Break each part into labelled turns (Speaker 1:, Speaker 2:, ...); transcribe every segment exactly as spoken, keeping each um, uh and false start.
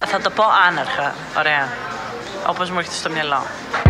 Speaker 1: Θα το πω άναρχα, ωραία, όπως μου έρχεται στο μυαλό.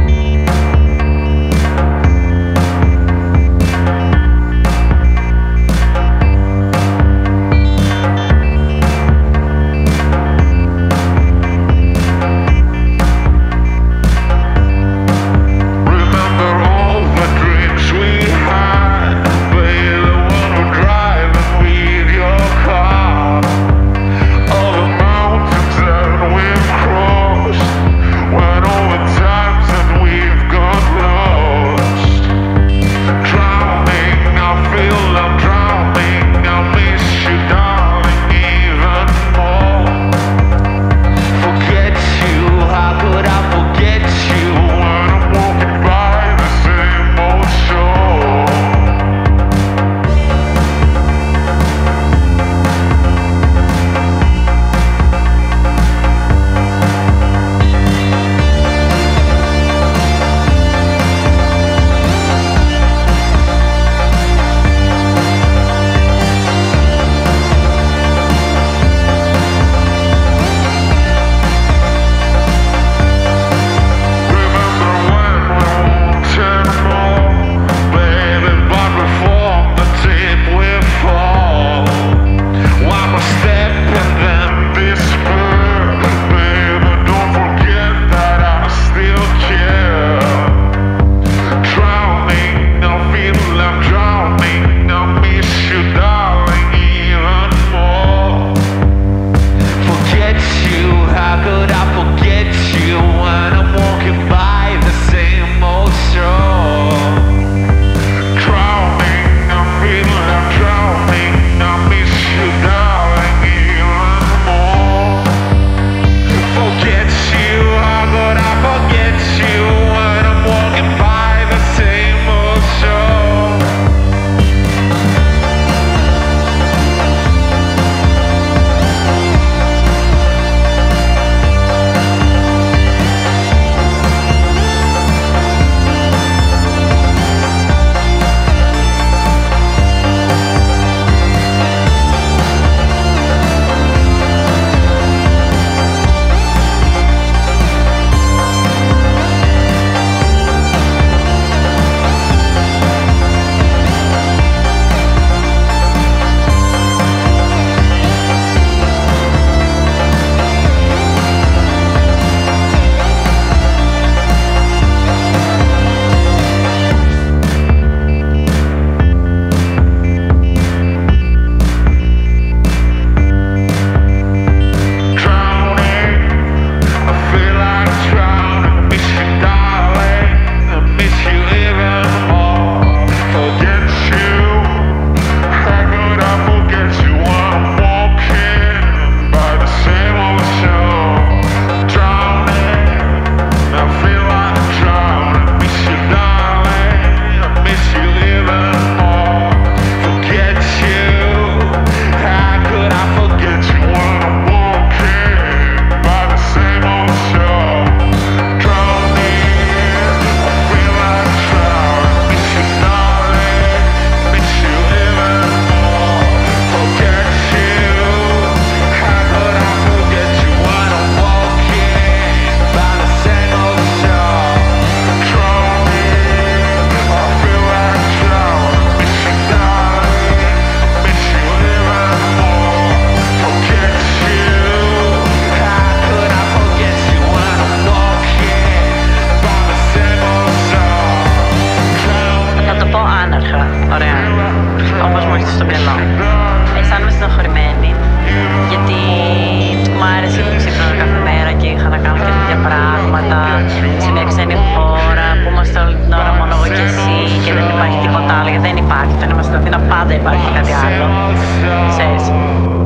Speaker 2: στο μυαλό. Αισθάνομαι στενοχωρημένη, γιατί μου άρεσε που ξύπναγα κάθε μέρα και είχα να κάνω και τέτοια πράγματα σε μια ξένη χώρα που είμαστε όλη την ώρα μόνο εγώ και εσύ και δεν υπάρχει τίποτα άλλο, γιατί δεν υπάρχει. Το να είμαστε στην Αθήνα πάντα υπάρχει κάτι άλλο. Ξέρεις.